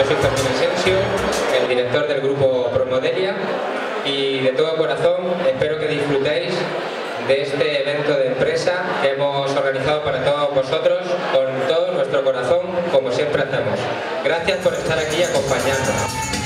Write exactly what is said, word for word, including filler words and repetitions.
Yo soy Fermín Asensio, el director del grupo Promodelia, y de todo corazón espero que disfrutéis de este evento de empresa que hemos organizado para todos vosotros con todo nuestro corazón, como siempre hacemos. Gracias por estar aquí y acompañarnos.